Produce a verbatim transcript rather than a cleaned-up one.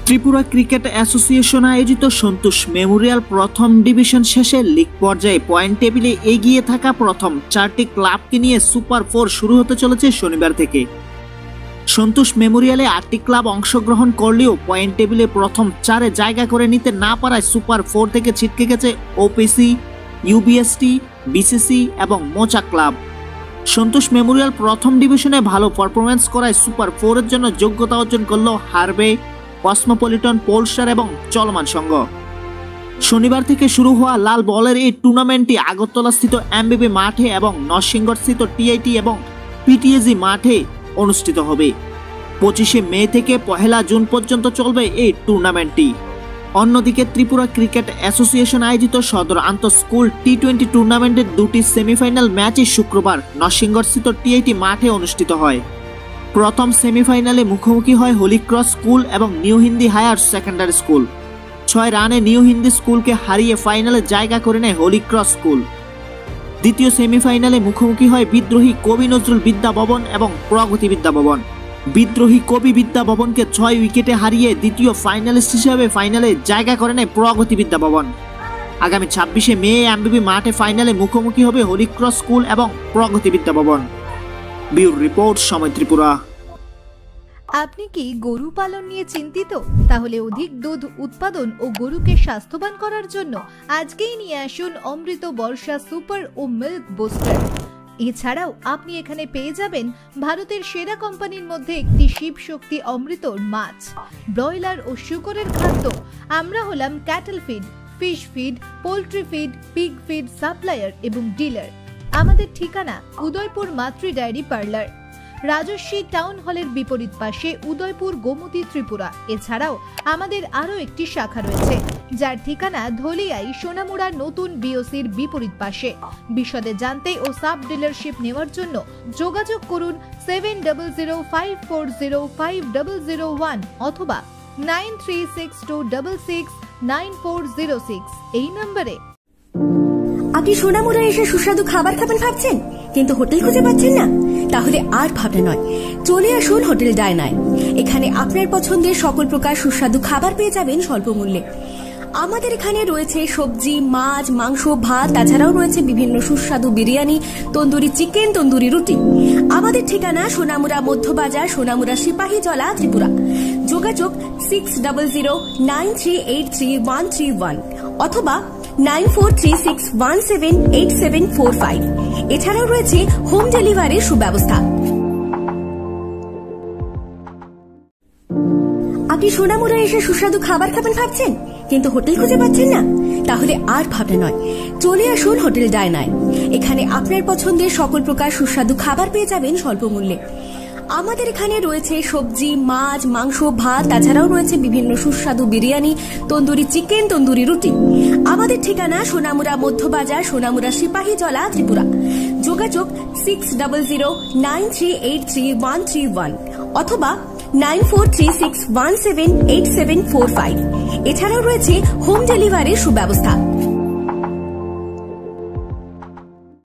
Tripura cricket association আয়োজিত Santosh memorial প্রথম division শেষে লিগ পর্যায়ে পয়েন্ট টেবিলে এগিয়ে থাকা প্রথম চারটি ক্লাবকে নিয়ে সুপার ফোর শুরু হতে চলেছে শনিবার থেকে। সন্তোষ মেমোরিয়ালে আটটি ক্লাব অংশগ্রহণ করলেও পয়েন্ট টেবিলে প্রথম চারে জায়গা করে নিতে না পারায় সুপার ফোর থেকে ছিটকে গেছে ওপিসি, ইউবিএসটি, বিসিসি এবং মোচা ক্লাব। সন্তোষ মেমোরিয়াল প্রথম ডিভিশনে ভালো পারফরমেন্স করায় সুপার ফোরের জন্য যোগ্যতা অর্জন করল হারবে, কসমোপলিটন, পোলস্টার এবং চলমান সংঘ। শনিবার থেকে শুরু হওয়া লাল বলের এই টুর্নামেন্টটি আগরতলাস্থিত এমবিবি মাঠে এবং নরসিংগড়স্থিত টিআইটি এবং পিটিএজি মাঠে অনুষ্ঠিত হবে। পঁচিশে মে থেকে পহেলা জুন পর্যন্ত চলবে এই টুর্নামেন্টটি। অন্যদিকে ত্রিপুরা ক্রিকেট অ্যাসোসিয়েশন আয়োজিত সদর আন্তঃ স্কুল টি টোয়েন্টি টুর্নামেন্টের দুটি সেমিফাইনাল ম্যাচই শুক্রবার নরসিংগড়স্থিত টিআইটি মাঠে অনুষ্ঠিত হয়। প্রথম সেমিফাইনালে মুখোমুখি হয় হোলি ক্রস স্কুল এবং new Hindi higher secondary school. ছয় রানে নিউ হিন্দি স্কুলকে হারিয়ে ফাইনালে জায়গা করে নেয় হোলি ক্রস স্কুল। দ্বিতীয় সেমিফাইনালে মুখোমুখি হয় বিদ্রোহী কবি নজরুল বিদ্যা ভবন এবং প্রগতি বিদ্যা ভবন। বিদ্রোহী কবি বিদ্যা ভবনকে ছয় উইকেটে হারিয়ে দ্বিতীয় ফাইনালিস্ট হিসেবে ফাইনালে জায়গা করে নেয় প্রগতি বিদ্যা ভবন। আগামী ছাব্বিশে মে এমবিবি মাঠে ফাইনালে মুখোমুখি হবে হোলি ক্রস স্কুল এবং প্রগতি বিদ্যা ভবন। ব্যুরো রিপোর্ট, সময় ত্রিপুরা। আপনি কি গরু পালন নিয়ে চিন্তিত? তাহলে অধিক দুধ উৎপাদন ও গরুকে স্বাস্থ্যবান করার জন্য আজকেই নিয়ে আসুন অমৃত বর্ষা সুপার ও মিল্ক বুস্টার। এছাড়াও আপনি এখানে পেয়ে যাবেন ভারতের সেরা কোম্পানির মধ্যে একটি শিব শক্তি অমৃতর মাছ, ব্রয়লার ও শুকরের খাদ্য। আমরা হলাম cattle feed, fish feed, poultry feed, pig feed supplier এবং ডিলার। আমাদের ঠিকানা উদয়পুর মাতৃ ডায়েরি পার্লার, রাজস্বী টাউন হলের বিপরীত পাশে, উদয়পুর, গোমতী, ত্রিপুরা। এছাড়াও আমাদের আরও একটি শাখা রয়েছে যার ঠিকানা ধলিয়াই, সোনামুড়া নতুন বিওসির বিপরীত পাশে। বিশদে জানতে ও সাব ডিলারশিপ নেওয়ার জন্য যোগাযোগ করুন seven double zero five four zero five double zero one অথবা nine three six two double six nine four zero six এই নম্বরে। আপনি সোনামুড়া এসে সুস্বাদু খাবার খাবেন ভাবছেন, কিন্তু হোটেল খুঁজে পাচ্ছেন না? তাহলে আর ভাবনা নয়, চলে আসুন হোটেল ডায়নায়। এখানে আপনার পছন্দের সকল প্রকার সুস্বাদু খাবার পেয়ে যাবেন স্বল্প মূল্যে। আমাদের এখানে রয়েছে সবজি, মাছ, মাংস, ভাত, তাছাড়াও রয়েছে বিভিন্ন সুস্বাদু বিরিয়ানি, তন্দুরি চিকেন, তন্দুরি রুটি। আমাদের ঠিকানা সোনামুড়া মধ্যবাজার, সোনামুড়া সিপাহীজলা, ত্রিপুরা। যোগাযোগ six double zero nine three eight three one three one অথবা nine four three six one seven eight seven four five. এছাড়াও রয়েছে হোম ডেলিভারির সুব্যবস্থা। আপনি সোনামুড়া এসে সুস্বাদু খাবার খাবেন ভাবছেন, কিন্তু হোটেল খুঁজে পাচ্ছেন না? তাহলে আর ভাবনা নয়, চলে আসুন হোটেল ডায়নায়। এখানে আপনার পছন্দের সকল প্রকার সুস্বাদু খাবার পেয়ে যাবেন স্বল্প মূল্যে। আমাদের এখানে রয়েছে সবজি, মাছ, মাংস, ভাত, তাছাড়াও রয়েছে বিভিন্ন সুস্বাদু বিরিয়ানি, তন্দুরি চিকেন, তন্দুরি রুটি। আমাদের ঠিকানা সোনামুড়া মধ্যবাজার, সোনামুড়া সিপাহীজলা, ত্রিপুরা। যোগাযোগ six double zero nine three eight three one three one অথবা nine four three six one seven eight seven four five. এছাড়াও রয়েছে হোম ডেলিভারির সুব্যবস্থা।